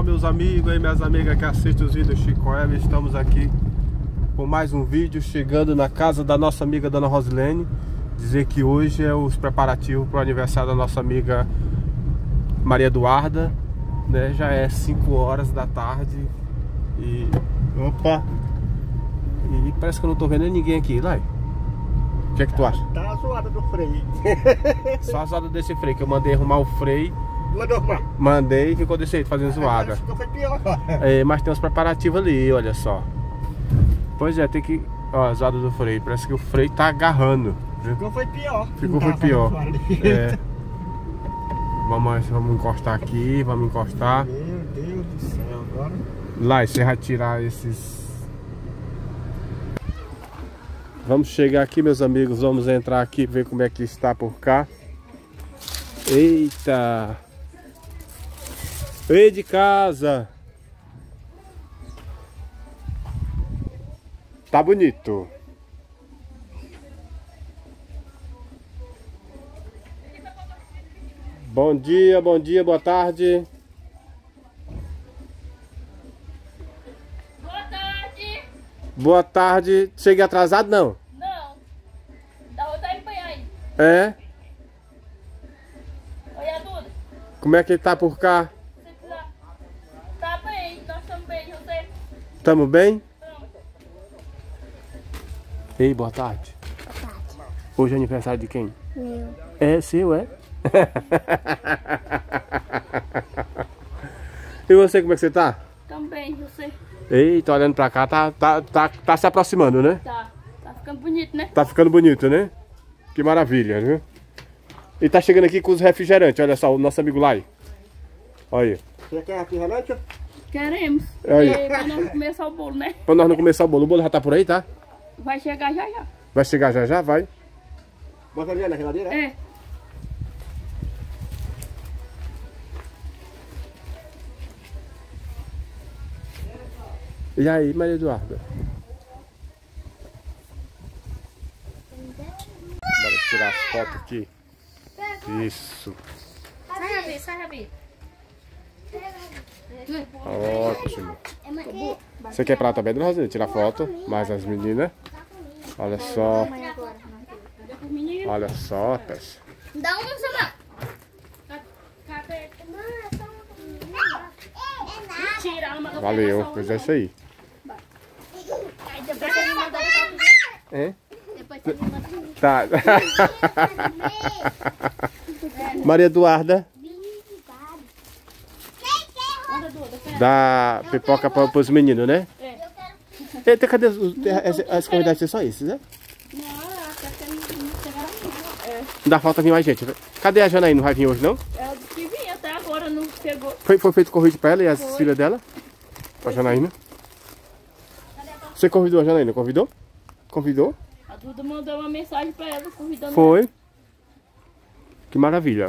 meus amigos e minhas amigas que assistem os vídeos Chico Web. Estamos aqui com mais um vídeo, chegando na casa da nossa amiga Dona Rosilene. Dizer que hoje é os preparativos para o aniversário da nossa amiga Maria Eduarda, né? Já é 5 horas da tarde e... Opa! E parece que eu não tô vendo ninguém aqui, Lai. O que é que tu acha? Tá a zoada do freio. Só a zoada desse freio, que eu mandei arrumar o freio. Mandou arrumar? Mandei e ficou desse jeito, fazendo zoada. Foi pior. É, mas tem uns preparativos ali, olha só. Pois é, tem que... Ó, a zoada do freio, parece que o freio tá agarrando. Ficou foi pior. Foi pior. É. Vamos encostar aqui, vamos encostar. Meu Deus do céu, agora... Lá, você vai tirar esses... Vamos chegar aqui, meus amigos, vamos entrar aqui, ver como é que está por cá. Eita! Ei de casa! Tá bonito. Bom dia, boa tarde. Boa tarde. Boa tarde. Cheguei atrasado, não? Não. Dá outra aí pra aí. É? Olha tudo. Como é que ele tá por cá? Você precisa... Tá bem, nós estamos bem, José. Tamo bem? Vamos. Ei, boa tarde. Boa tarde. Hoje é aniversário de quem? Meu. É seu, é? E você, como é que você tá? Também, José. Eita, olhando pra cá, tá se aproximando, né? Tá ficando bonito, né? Tá ficando bonito, né? Que maravilha, viu? E tá chegando aqui com os refrigerantes, olha só, o nosso amigo Lai. Olha aí. Você quer refrigerante? Queremos. Aí. E pra não começar o bolo, né? Pra nós não começar o bolo já tá por aí, tá? Vai chegar já já. Vai chegar já, vai. Bota ali na geladeira? É. E aí, Maria Eduarda? Bora tirar as fotos aqui. Isso. Sai, Rabi. Ótimo. Você quer ir pra lá também, Dona Rosilene? Tirar foto. Mais as meninas. Olha só. Olha só, Tess. Dá uma semana. Mentira, ela mandou Valeu, pegar pois só é isso aí. Aí depois você me manda foto. É? Depois você me manda. Tá. Maria Eduarda. Manda duas, pera. Dá pipoca para os meninos, né? É. Eita, cadê as convidadas? São só esses, né? Não, acho que não chegaram ainda. É. Dá falta vir mais gente. Cadê a Janaína? Não vai vir hoje, não? Ela disse que vinha até agora, não chegou. Foi feito convite para ela e as filhas dela? Pra Janaína? Você convidou a Janaína? Convidou? Convidou? A Duda mandou uma mensagem pra ela convidando Foi. Que maravilha.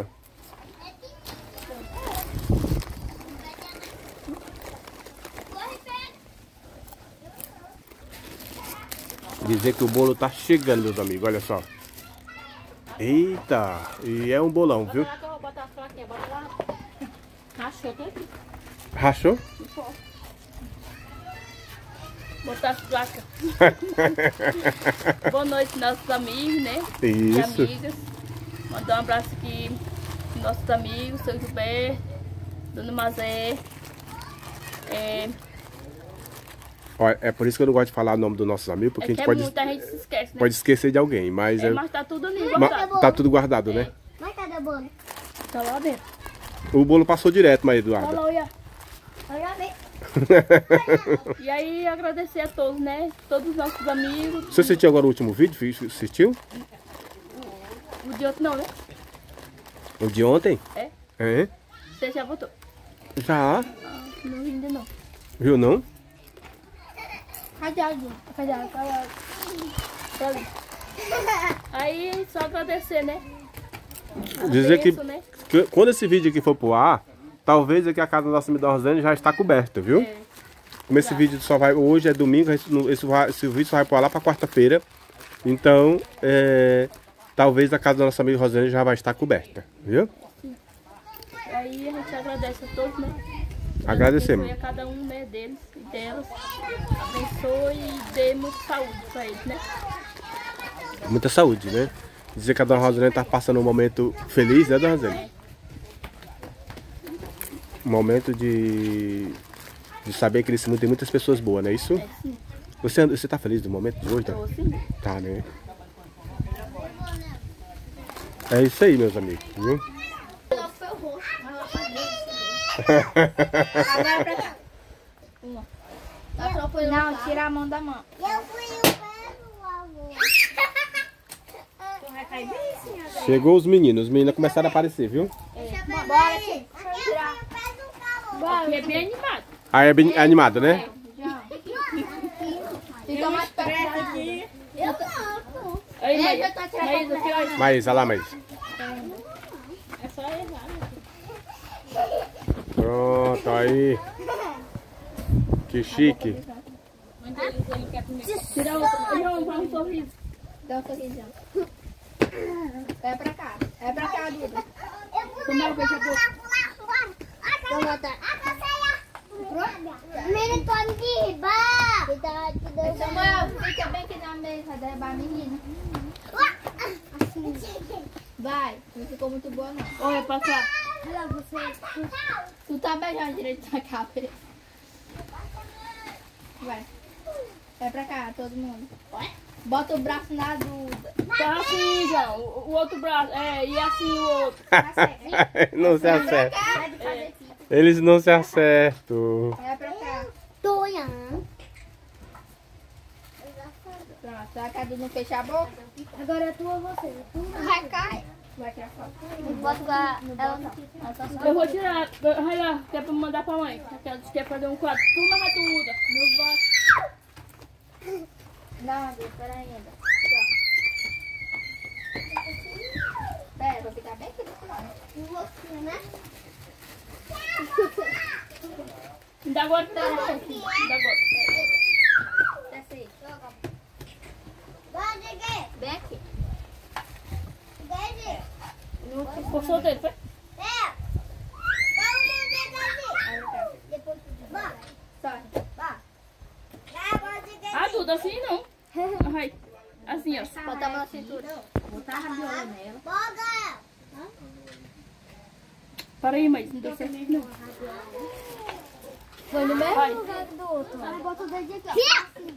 Dizer que o bolo tá chegando, meus amigos, olha só. Eita, e é um bolão, ela. viu? Bota lá que eu vou botar as plaquinhas, bota lá. Rachou tudo aqui. Rachou? Não pode. Botar as placas. Boa noite, nossos amigos, né? E Isso. amigas. Mandar um abraço aqui pros nossos amigos, seu Gilberto, Dona Mazé. Olha, é por isso que eu não gosto de falar o nome dos nossos amigos, porque É a que gente muita gente se esquece, né? pode esquecer de alguém, mas, Mas tá tudo ali, ma- guardado. tá tudo guardado, né? Mas cadê o bolo? Tá lá dentro. O bolo passou direto, Maria Olha Eduarda. lá, olha. Olha bem. E aí, agradecer a todos, né? Todos os nossos amigos. Você assistiu agora o último vídeo? Assistiu? O de outro não, né? O de ontem? É? É? Você já votou? Já? Ah, não vi ainda não. Viu não? Cadê a Ju? Cadê a Ju? Tá ali. Aí, só agradecer, né? Dizer que, Benção, né? que quando esse vídeo aqui for pro ar, talvez aqui a casa da nossa amiga Rosilene já está coberta, viu? É. Como esse vídeo só vai... Hoje é domingo, esse vídeo só vai pro ar lá pra quarta-feira. Então, talvez a casa da nossa amiga Rosilene já vai estar coberta, viu? Aí a gente agradece a todos, né? Agradecemos. Abençoe a cada um, né, deles e delas. Abençoe e dê muita saúde pra eles, né? Muita saúde, né? Dizer que a Dona Rosilene tá passando um momento feliz, né, Dona Rosilene? Um momento de saber que nesse mundo tem muitas pessoas boas, não é isso? É, sim. Você tá feliz do momento de hoje? Tá? Tô, sim. Tá, né? É isso aí, meus amigos, viu? Foi o rosto. Agora pra cá. Uma. Não, tira a mão da mão. Eu fui o pego, avô. Chegou os meninos começaram a aparecer, viu? Bora aqui. Aqui é bem animado. Ah, é bem animado, né? Fica mais perto aqui. Eu não. Aí, Eu tô tirando Maísa, aqui, olha. Maísa, lá, Maísa. É só errar. Pronto, aí. Que chique. Tira outra. João, dá um sorriso. Dá um sorrisão. É pra cá, Duda. Tomar o beija-flor. Vou botar. Menino, pode derrubar. Cuidado, Samuel, fica bem aqui na mesa, vai derrubar a menina. Assim. Vai, não ficou muito boa não. Olha pra cá. Tu tá beijando direito na cabeça. Vai. Vai pra cá, todo mundo. Bota o braço na Duda. Tá assim, João. O outro braço. É, e assim o outro. Não se acerta. É. Eles não se acertam. Vai pra cá. Pronto, a Cadu não fecha a boca. Agora é tua você. Vai cair. Vai tirar foto. Não posso ela não. Eu vou tirar. Vai lá, que é pra mandar pra mãe. Aquela que quer fazer um quadro. Tu não vai tu muda. Não vai. Não, espera ainda. Pera, vou ficar bem aqui do lado. Você, né? Ainda agora tá. Ainda agora. Desce aí. Pode Bem aqui. Ficou solteiro, foi? Sorte. Ah, Duda, assim não. Vai. Assim, ó. Bota a mão na cintura. Botar a rabiola nela. Para aí, mas não deu certo. Não. Foi no mesmo Vai. lugar do outro. Bota o dedinho aqui.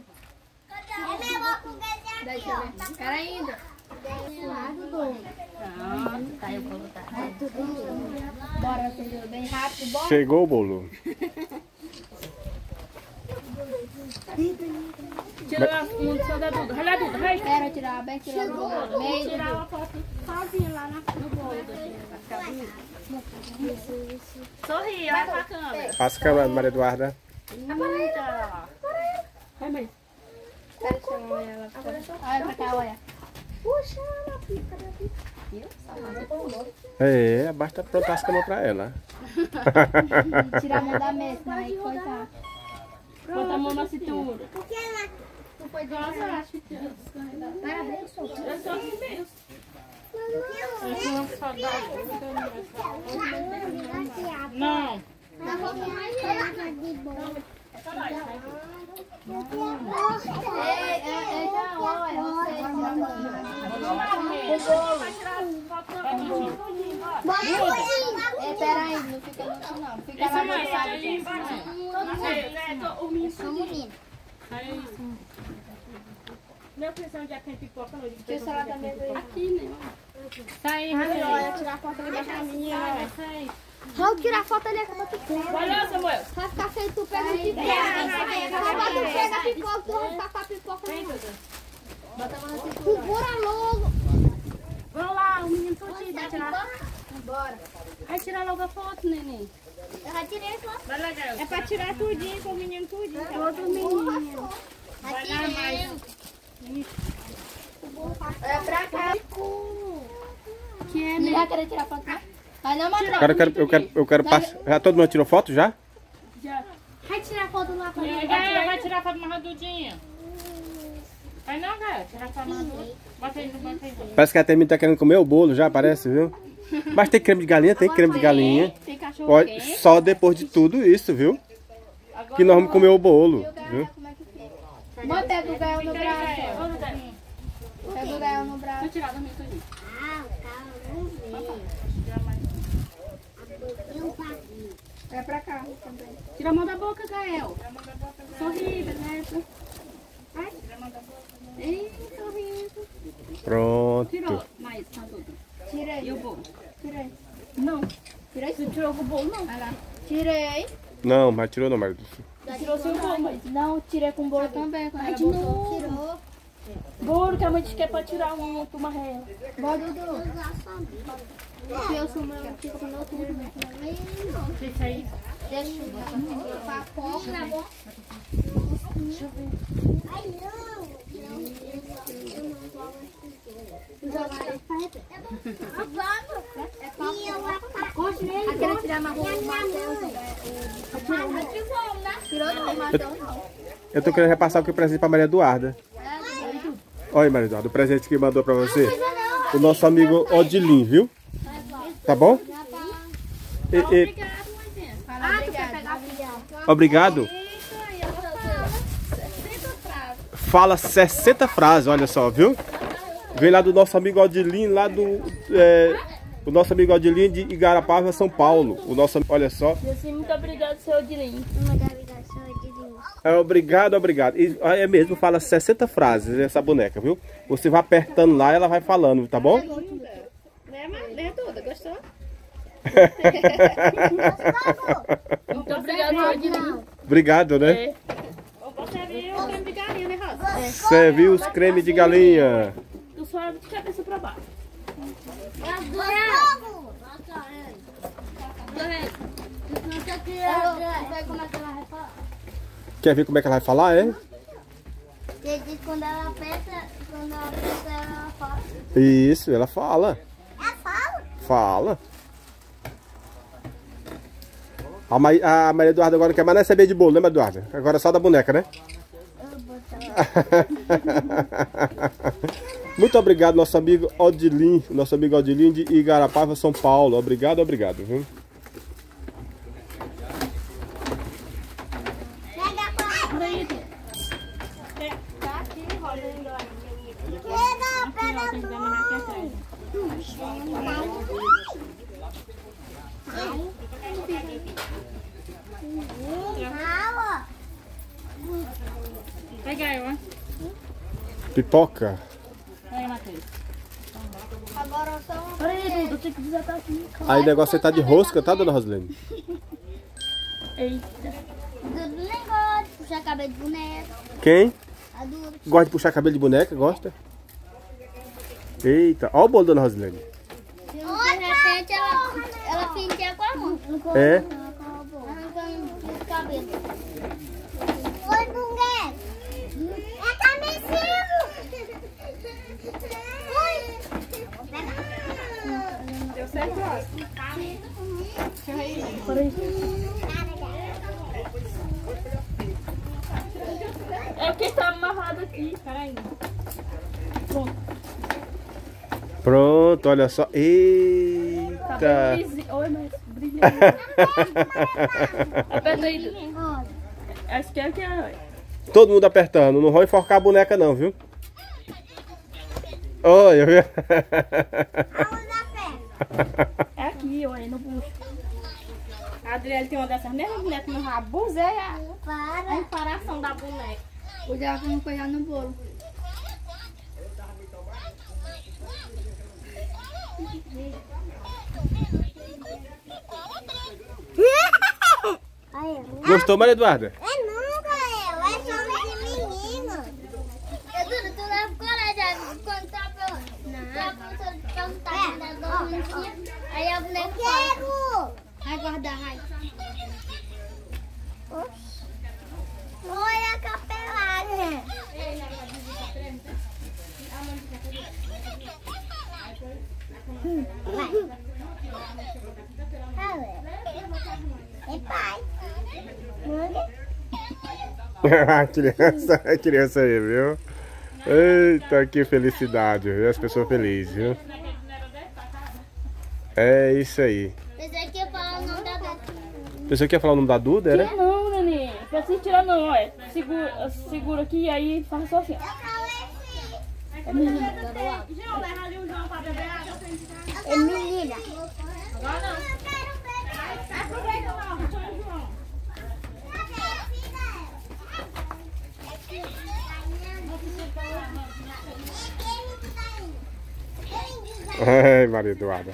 Deixa eu ver. Espera ainda. Tá, eu vou botar. Bora, entendeu? Bem rápido. Bora. Chegou o bolo. Tira a munição da Duda. Vai lá, Duda. Vai. Espera tirar bem aqui logo no meio. Tirar uma foto sozinha lá no bolo. Sorri, olha pra câmera. Passa a câmera, Maria Eduarda. Vai, mãe. Espera eu chamar ela. Olha pra cá, olha. É, basta aprontar as câmeras pra ela. Tira a mão da mesa, né? Coitada. Bota a mão na cintura. Tu foi de Nossa, eu acho que Parabéns, sou. é só assim mesmo. É uma saudade. Não. Espera aí, não fica muito não. Fica Essa mais mais aí. O menino. Sou menino. Aí isso. Meu pressão já tem pipoca hoje. Deixa eu falar também. Aqui, né? Sai, Olha, tirar foto ali da menina. sai. Vou tirar foto ali com a pipoca. Vai lá, Samuel. Vai ficar feio, tu pega o pipoca. Vai tu pega a pipoca, tu vai ficar com a pipoca. Bota a mão na cintura. Segura logo. Vamos lá, o menino todinho vai tirar. Bora. Vai tirar logo a foto, neném. Eu já tirei foto. Vai lá, garoto. É pra tirar tudinho, com o menino tudinho. Outro menino. Já tirei. É pra cá. Que é, Não né? vai querer tirar foto, não? Vai não, Matheus. Agora eu quero passar. Já todo mundo tirou foto já? Já. Vai tirar foto lá pra mim. Vai tirar foto mais Dudinha. Vai não, cara. Tirar foto mais Dudinha. Bota aí, bota aí. Parece que a Temi tá querendo comer o bolo já, parece, viu? Mas tem creme de galinha, tem creme de galinha. Tem cachorro cachorro Olha, quente. só depois de tudo isso, viu? Agora Que nós vamos comer o bolo, viu? Como é que fica? Mãe, pega o Gael no braço. Pega o Gael no braço. Vou tirar do meu tudinho. Vai pra cá também. Tira a mão da boca, Gael. Sorri, Beneto. Ai. Ei, sorriso. Pronto. Tirou, mas tá tudo. Tirei. E o bolo? Tirei. Não. Tirei Você sim. tirou com o bolo, não. Vai lá. Tirei. Não, mas tirou não, Maria. Tirou sem o bolo, mas não, tirei com o bolo também. Quando ela De botou. novo. Tirou. Bolo que a mãe disse que é pra tirar uma ré. Bora, Dudu. Eu sou meu que ensinou tudo. Deixa aí. Deixa eu ver. Papoca na boca. Deixa eu ver. Ai, não. Eu quero tirar uma roupa do Matheus. Tirou do Matheus. Eu tô querendo repassar o que presente pra Maria Eduarda. Olha aí, Maria Eduarda, o presente que mandou pra você. O nosso amigo Odilin, viu? Tá bom? Obrigado. Fala 60 frases, olha só, viu? Vem lá do nosso amigo Odilin, lá do... o nosso amigo Odilin de Igarapava, São Paulo. O nosso, olha só. Assim, muito obrigado, seu Odilinho. Obrigado, obrigado. E, é mesmo, fala 60 frases essa boneca, viu? Você vai apertando lá e ela vai falando, tá bom? Lê tudo, gostou? Muito obrigado, seu Odilinho. Obrigado, né? É. Você viu o creme de galinha, né, Rosa? Serviu os creme de galinha. Tu só abre de cabeça pra baixo. Quer ver como é que ela vai falar, é? Ele diz que quando ela aperta, ela fala. Isso, ela fala. Ela fala? Fala. A Maria Eduarda agora não quer mais receber de bolo, né, Maria Eduarda? Agora é só da boneca, né? Muito obrigado, nosso amigo Odilin. Nosso amigo Odilin de Igarapava, São Paulo. Obrigado, obrigado, viu? Tá aqui, rolando aí. Pega aí, ó. Pipoca. Aí, Matheus. Agora só uma. Peraí, Dudu, tem que desatar aqui. Aí o negócio tá de rosca, tá, dona Rosilene? Eita. Dudu nem gosta de puxar cabelo de boneca. Quem? A Dudu. Gosta de puxar cabelo de boneca? Gosta? Eita, ó o bolo, dona Rosilene. De repente ela fingia com a mão. É? Arrancando os cabelos. Oi, boneca. É camisinho. Oi. Deu certo, Rosa? É porque tá amarrado aqui. Peraí. Pronto, olha só. Cabelo Eita. lisinho. Oi, mas brilhante. Aperta aí, Dudu. Acho que é aqui, ó. Todo mundo apertando. Não vão enforcar a boneca não, viu? Olha, viu? É aqui, ó, aí no bucho. A Adriele tem uma dessas mesmas bonecas no rabo. Zé, a Para. comparação da boneca. Cuidado pra não coisar no bolo. Gostou, Maria Eduarda? É nunca eu, é só de menino. Dudu, tu leva coragem quando tá pelo... Não. Tá bonitinha. Aí a boneca fala. Vai guardar, vai. Olha a capelagem. Vai. É pai. A criança aí, viu? Eita, que felicidade, viu? As pessoas felizes, viu? É isso aí. Pensei que ia falar o nome da Você quer falar o nome da Duda, né? Não, neném. Não precisa tirar não, olha. Segura aqui e aí faz só assim, ó. É menina. É menina. Agora não. Aproveita lá, João. Ai, Maria Eduarda.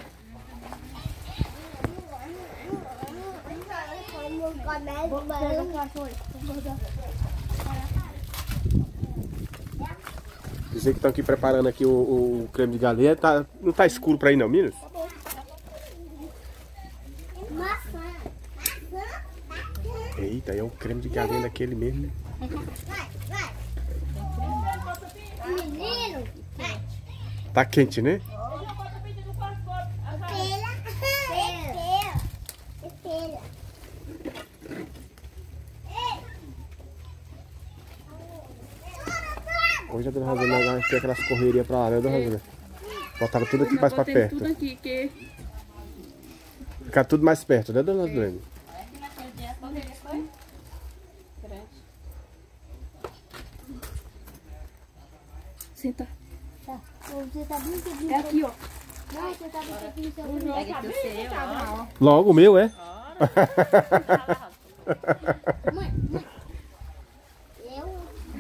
Dizer que estão aqui preparando aqui o creme de galinha. Não tá escuro pra ir não, meninos? Eita, é o creme de galinha daquele mesmo. Menino. Tá quente, né? Hoje a dona Rosilene vai ter aquelas correrias pra lá, né, dona Rosilene? Botaram tudo aqui mais pra perto. Tudo aqui, que... Ficar tudo mais perto, né, dona Rosilene? Senta. Você tá bem É aqui, ó. Não, você tá bem Pega teu seu, ó. Logo, o meu, é? Mãe. Eu.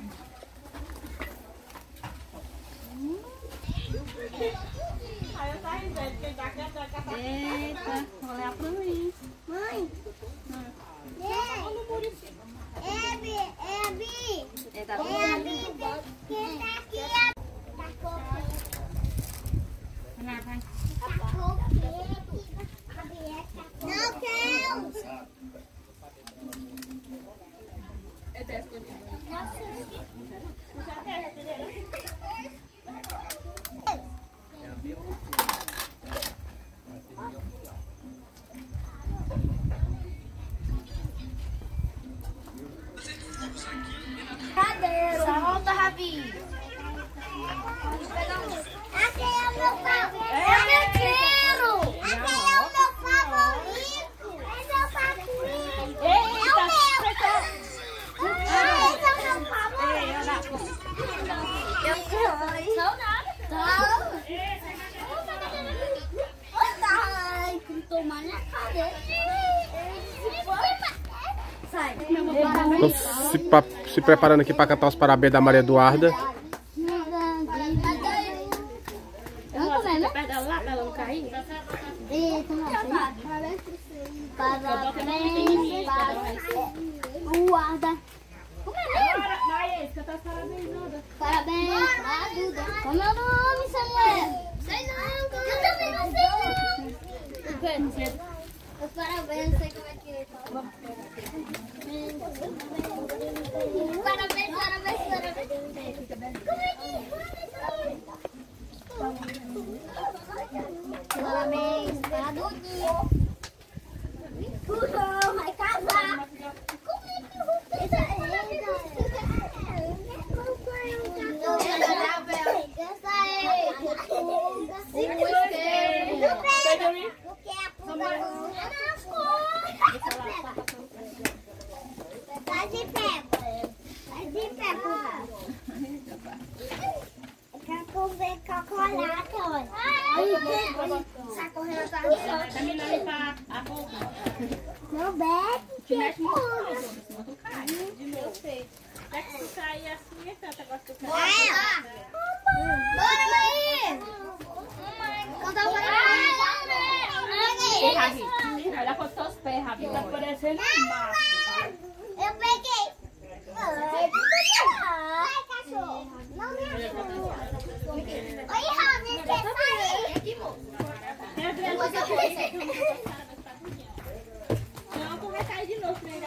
Eita, vou olhar pra mim. Mãe. É a Bi. Quem tá aqui? Não quero. Solta, Rabi. Aquele é o meu favorito. Eu quero. Aquele é o meu favorito. Esse é o favorito. Eita, Esse é o meu favorito. Não, nada. Ai, que tomar na cabeça. Sai. Estão se preparando aqui para cantar os parabéns da Maria Eduarda. vamos comer, né? Perto dela lá, pra ela não cair. Eita, parabéns pra Guarda. Vai, esse, cantar os parabéns, Duda. Parabéns pra Duda. Como é o nome, Samuel? Sei não. Eu também não sei não. Os parabéns, não sei como é que é. Parabéns. Parabéns pra Dudinha. Vai casar. Como é que eu vou pensar? Faz de pé, porra. Quero comer chocolate, olha. Sai correndo atrás. Termina de limpar a boca. Não bebe, que porra. Eu sei. É que tu cair assim, é tanto agora que tu cai. Bora, mãe! Conta o Rabi, olha com os teus pés, Rabi. Tá parecendo um macho. Eu peguei. Ai, cachorro. Não me ajuda. Oi, Rabi, você saiu. Não, tu vai cair de novo, né?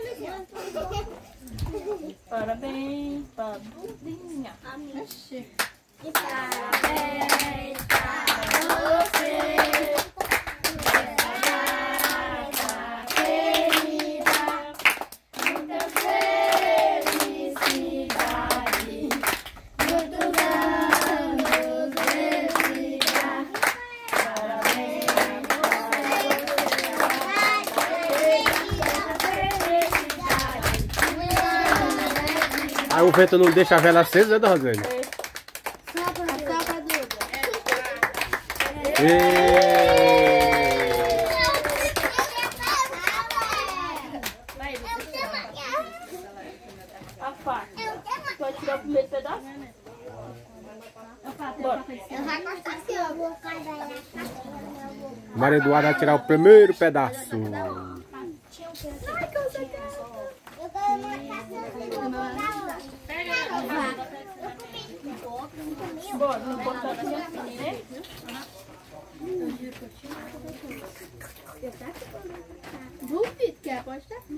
Parabéns pra Dudinha. Parabéns pra você. Aí o vento não deixa a vela acesa, né, dona Rosilene? Sopra, Duda. A faca. Pode tirar o primeiro pedaço? Bora. Eu vou cortar assim, ó. Maria Eduarda vai tirar o primeiro pedaço. Bora, vou botar aqui assim, né? Duvido que é, pode estar.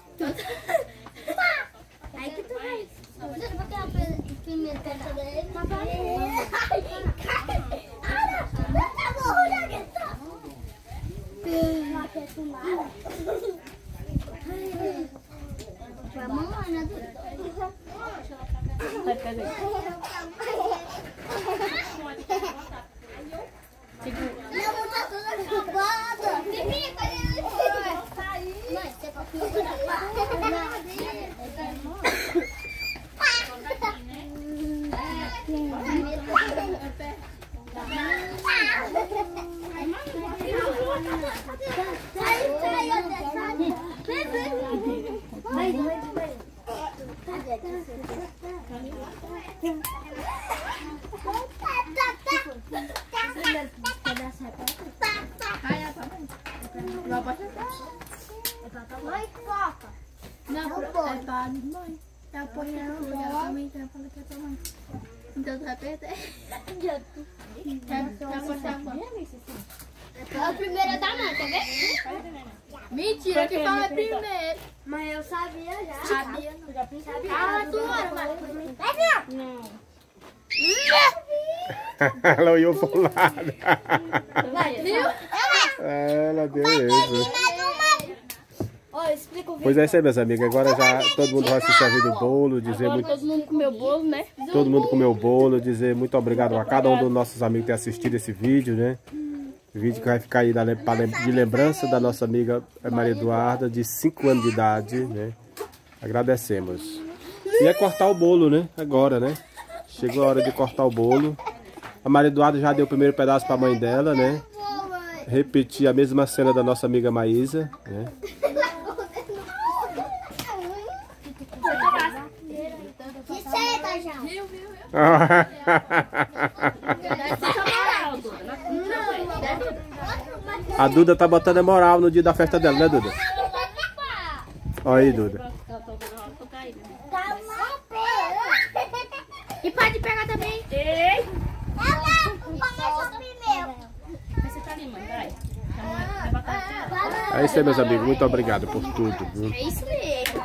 Aí que tu vai. Você vai ter a primeira peça dele. Tá bom. Vai, pega aí. Não, tá tudo acabado. Mãe, você tá tudo Mãe, coca. Não, é para mãe. É apoiar o também, então eu falei que é para mãe. Então tu vai perder. Vai postar a foto. A primeira da mãe, quer ver? Mentira, que fala primeiro. Mas eu sabia já. Sabia? Ah, tu olha, Não. Ela olhou pro lado. Viu? Ela deu isso. Olha, explica o vídeo. Pois é isso aí, meus amigos. Agora já todo mundo vai se servir do bolo, dizer Agora muito. todo mundo comeu bolo, né? Todo mundo comeu o bolo, dizer muito obrigado a cada um dos nossos amigos que tem assistido esse vídeo, né? Vídeo que vai ficar aí de lembrança da nossa amiga Maria Eduarda, de 5 anos de idade, né? Agradecemos. E é cortar o bolo, né? Agora, né? Chegou a hora de cortar o bolo. A Maria Eduarda já deu o primeiro pedaço para a mãe dela, né? Repetir a mesma cena da nossa amiga Maísa, né? Que seta já. A Duda tá botando a moral no dia da festa dela, né, Duda? Olha aí, Duda. E pode pegar também. Ei! Começa primeiro. Você tá ali, mãe, vai. Vai botar aqui. É isso aí, meus amigos. Muito obrigado por tudo, viu? É isso mesmo.